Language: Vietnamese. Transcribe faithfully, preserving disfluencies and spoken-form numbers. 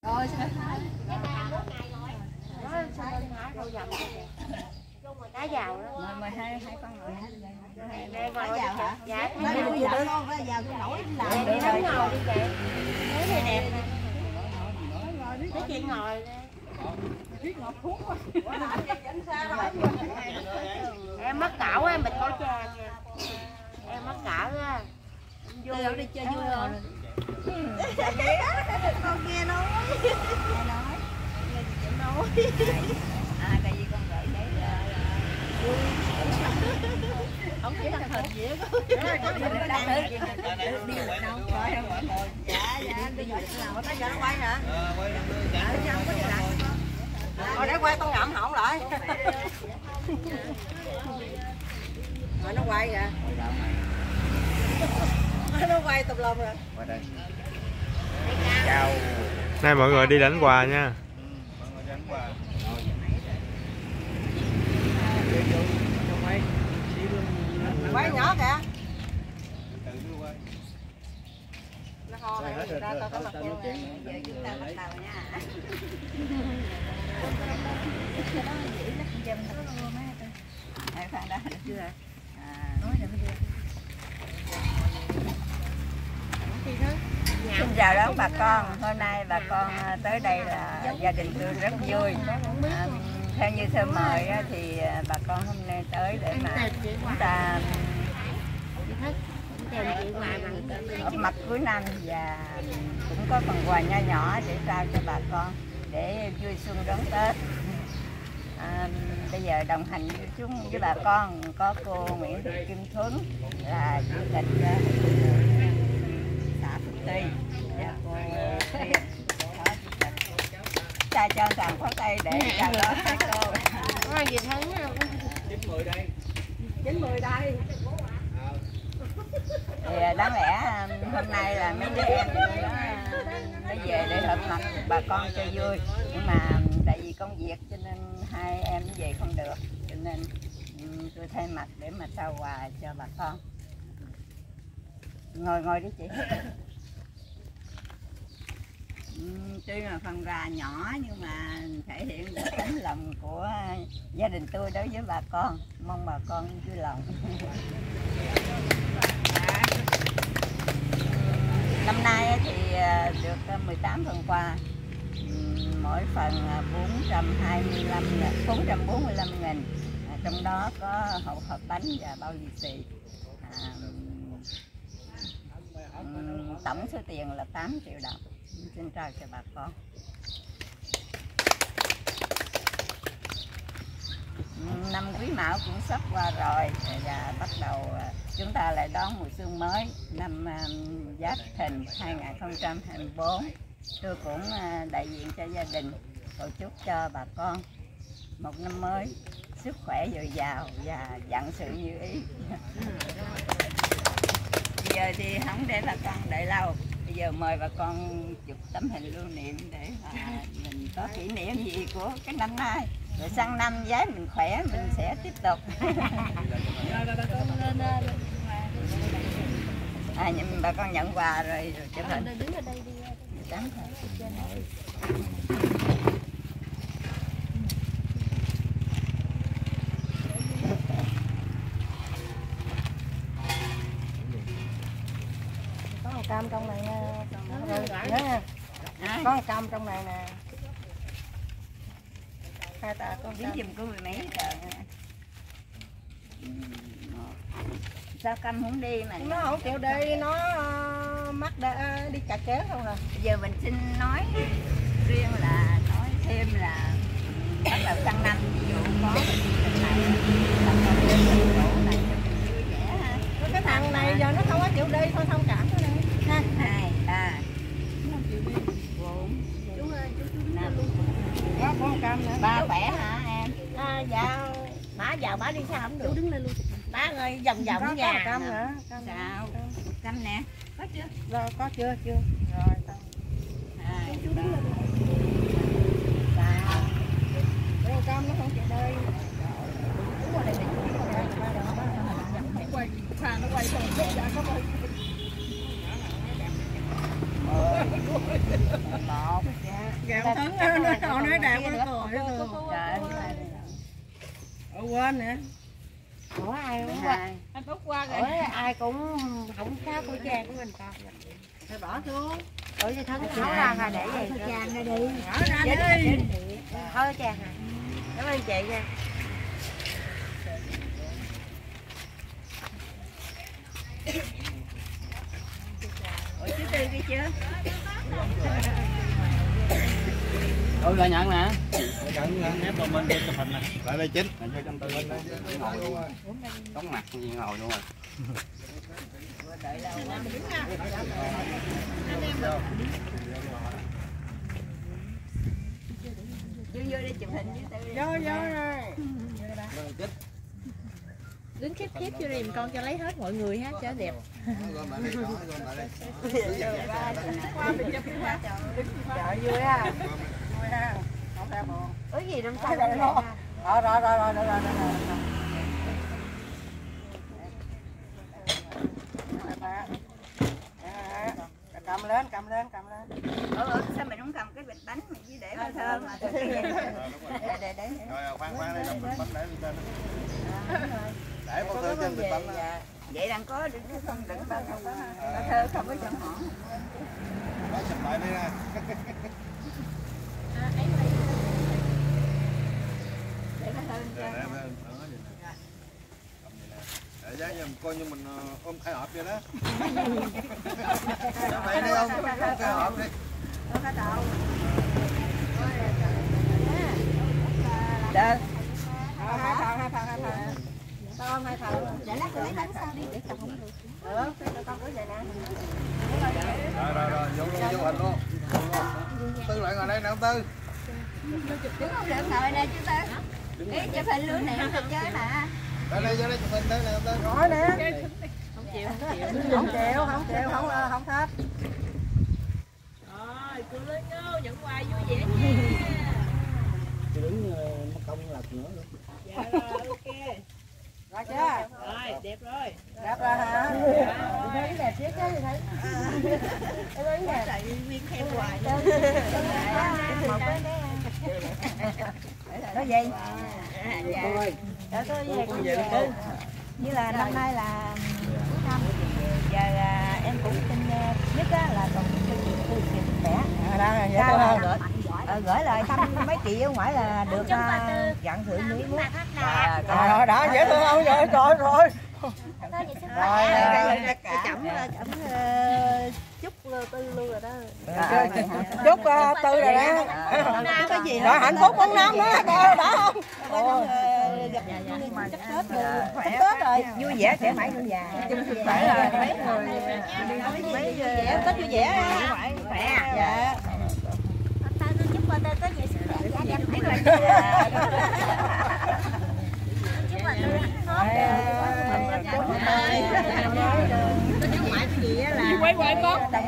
Rồi sao? Cá giàu đó. Mời hai hai con ngồi. Đây cá giàu hả? Dạ. Nó đi giàu con, có giàu cái nổi làm. Đi nóng ngồi đi chị. Thấy thì đẹp nè. Nói chuyện ngồi nè. Em mắc cảo em bịt khẩu trang nha. Em mắc cảo á. Vui đi chơi vui rồi. Con nghe nói. Nghe nói. Nghe chị nói. À tại vì con gửi đấy là vui. Không thấy thật hình gì đó. Đi du lịch đâu? Coi không mọi người. Dạ dạ đi du lịch nào? Có tới giờ nó quay hả? Ờ quay được dạ. Chứ không có gì lạ. Thôi để quay con ngậm họng lại. Rồi nó quay kìa. Nó quay tùm lum rồi. Qua đây. Chào. Nay mọi người đi đánh quà nha. Mọi người đánh quà. Quay nhỏ kìa. Tự đưa quay. Nó ho hay gì ra tao có mặt nhau nè. Giờ chúng ta bắt đầu nha. Hai khoan đã được chưa? À, nói rồi bây giờ. Xin chào đón bà con. Hôm nay bà con tới đây là gia đình tôi rất vui. À, theo như thư mời thì bà con hôm nay tới để mà chúng ta họp mặt cuối năm và cũng có phần quà nho nhỏ để trao cho bà con để vui xuân đón Tết. À, bây giờ đồng hành với chúng với bà con có cô Nguyễn Thị Kim Thuấn là chủ tịch xã Phước Ty và cô Tiên phó chủ tịch. Cha cho thằng pháo tay để chào đón các cô. Có gì thấy không? chín mười đây. chín mươi đây. Thì đáng lẽ hôm nay là mấy đứa em nó, nó về để họp mặt bà con cho vui, nhưng mà tại vì công việc cho nên hai em nó về không được, cho nên tôi thay mặt để mà trao quà cho bà con. Ngồi ngồi đi chị. Tuy là phần quà nhỏ nhưng mà thể hiện được tấm lòng của gia đình tôi đối với bà con, mong bà con vui lòng. Năm nay thì được mười tám phần quà, mỗi phần bốn trăm hai mươi lăm, bốn trăm bốn mươi lăm nghìn, trong đó có hộp hộp bánh và bao lì xì. À, tổng số tiền là tám triệu đồng, xin trao cho bà con. Năm Quý Mão cũng sắp qua rồi và bắt đầu chúng ta lại đón mùa xuân mới năm Giáp Thìn hai nghìn không trăm hai mươi tư. Tôi cũng đại diện cho gia đình cầu chúc cho bà con một năm mới sức khỏe dồi dào và vạn sự như ý. Bây giờ thì không để bà con đợi lâu, bây giờ mời bà con chụp tấm hình lưu niệm để mà mình có kỷ niệm gì của cái năm nay. Rồi sang năm giấy mình khỏe mình sẽ tiếp tục. À, bà con nhận quà rồi rồi chụp hình. Đứng ở đây đi. Có một cam trong này nha. Có một cam trong này nè. Hai ta con Biến giùm cô mười mấy trời. Sao Cam không đi mà nó không chịu đi, nó uh, mắc đã, đi cà kéo không à. Bây giờ mình xin nói riêng là nói thêm là bắt đầu sang năm ví dụ có cái này là con lên thành phố này cho mình vui vẻ ha. Cái thằng này giờ nó không có chịu đi, thôi thông cảm thôi nè. Ha. Hai, ba, bốn, năm. Có con cam nữa. Ba khỏe hả em? À, dạ. Má vào má đi sao không được. Chú đứng lên luôn. Má ơi vòng vòng ở nhà. Có cam nữa. Cam sao? Một cam nè. Có chưa? Rồi có chưa chưa. Rồi tao. Hai, chú đứng lên. ba. Con cam nó không chịu đi. Đúng rồi, đây là chú nó quay thang nó quay xong chết đã có ơi. một, Gạo thắng nó nó còn nói đẹp nó cười nó cười. Trời ơi. Ủa quên nè. Ủa ai mười cũng qua. hai. Anh Phúc qua Ủa ai cũng không khá của cha của mình con. rồi bỏ xuống. Ủa thì thắng tháo ra hà để vậy. Chàng ra đi. Bỏ ra đi. Thôi chàng à. Cảm ơn chị nha. Ủa chú Tư đi chưa? Ôi là nhận nè. Nhận nè, ép vào bên đây chụp hình nè. Lại đây chính. Này cho trăm tư lên đây. Ngồi luôn rồi. Đóng mặt như ngồi luôn rồi. Vô vô đi chụp hình với Tư đi. Vô vô rồi. Đứng khép khép vô đi con cho lấy hết mọi người ha cho đẹp. Trời vui ha. Vui ha. Không ra buồn. Ủa gì năm sau Rồi đây rồi ha. rồi rồi rồi rồi rồi rồi. Cầm lên, cầm lên, cầm lên. Ủa sao mày không cầm cái bịch bánh mày chỉ để hơi thơm mà. Để để để. Rồi khoan khoan đây, làm bánh để lên trên. Để bao thơ trên bịch bánh đó. Vậy đang có đừng có không đừng bao không có bao thơ không có chọn hỏng. Đó chụp lại đây nè. Để bao thơ Để để để giá như coi như mình ôm khai hộp vậy đó. Vậy đi không? Khai hộp đi. Được. Hai thằng, hai thằng, hai thằng. Con hai thằng. Để lát tôi lấy bánh sau đi để chồng không được. Được, con cứ vậy nè. Rồi rồi rồi, vô luôn, vô hình luôn. Tư lại ngồi đây nè ông Tư. Đứng không được ngồi nè chú Tư. Ý chụp hình luôn nè, chụp chơi mà. Đây đây, vô đây chụp hình đây nè ông Tư. Ngồi nè. Không chịu, không chịu. Không chịu, không chịu, không không thích. Rồi, cô lên ngô nhận quà vui vẻ nha. Chị đứng mất công lật nữa. Dạ rồi, ok. Rồi chưa? Rồi, đẹp rồi. Đẹp rồi hả? Thấy đẹp chứ cái gì thấy. Em thấy đẹp. Tại viên khen hoài. Một cái Có gì? Dạ có gì Con về luôn. Như là năm nay là cuối năm. Giờ à, em cũng xin uh, nhất á, là còn cái chuyện tôi chuyện sức khỏe. À, đó, vậy Sao thôi là ha. gửi, ờ, gửi lời thăm mấy chị ở ngoài là được uh, dặn thưởng Mỹ muốn. Rồi, rồi, đó, dễ thương không? Rồi, rồi, rồi. Rồi, Rồi, chẩm chẩm chúc Tư luôn rồi đó. chúc uh, Tư rồi đó. Có gì Rồi hạnh phúc bốn năm nữa, đó, đó không? gặp chắc Tết rồi, khỏe Tết rồi, vui vẻ trẻ mãi người già. Phải là mấy người mấy vẻ Tết vui vẻ khỏe. Dạ. Tôi chúc cô Tư có nhiều sức khỏe và đẹp Chúc là chúc là Tư quay quay con.